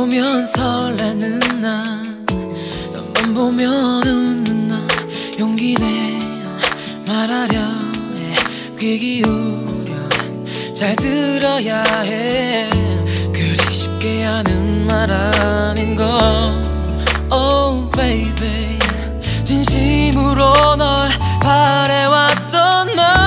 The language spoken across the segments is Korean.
보면 설레는 나, 너만 보면 웃는 나. 용기 내 말하려 해. 귀 기울여 잘 들어야 해. 그리 쉽게 하는 말 아닌 걸. Oh baby, 진심으로 널 바래왔던 나.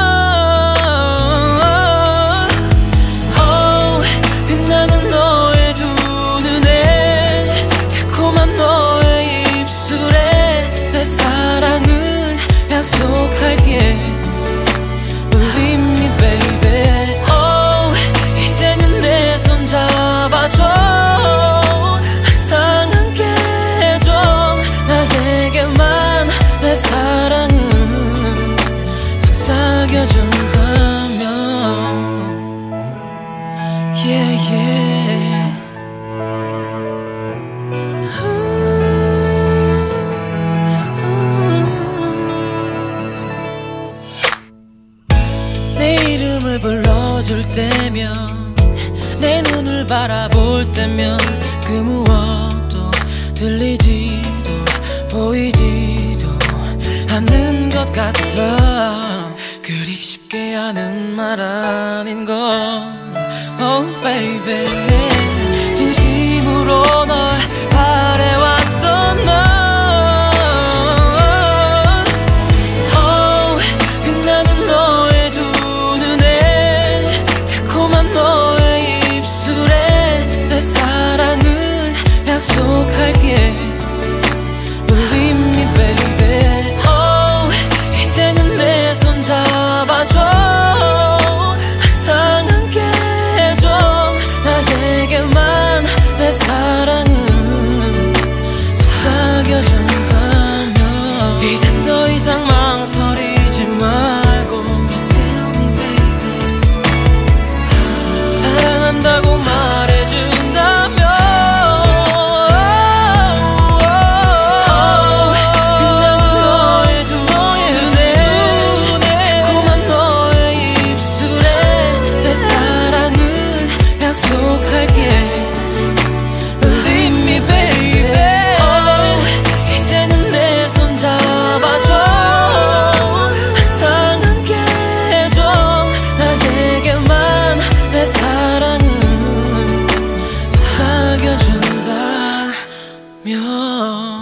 빛나는 너의 두 눈에, 달콤한 너의 입술에 내 사랑을 약속할게. Believe me baby. 이제는 내 손 잡아줘. 항상 함께 해줘. 나에게만 내 사랑을 속삭여준다면. Yeah, yeah. 내 이름을 불러줄 때면, 내 눈을 바라볼 때면 그 무엇도 들리지도 보이지도 않는 것 같아. 그리 쉽게 하는 말 아닌 걸. Oh baby, 진심으로 널 바래왔던 나. 빛나는 너의 두 눈에, 달콤한 너의 입술에 내 사랑을 약속할게. Believe me baby. 이제는 내 손 잡아줘. 항상 함께 해줘. 나에게만 내 사랑을 속삭여준다면. 이젠 더 이상 망설이지 말고 Tell me baby, 사랑한다고 말해준다면. 빛나는 너의 두 눈에, 달콤한 너의 입술에 내 사랑을 약속할게. Believe me baby. 이제는 내 손 잡아줘. 항상 함께 해줘. 나에게만 내 사랑을 속삭여준다면.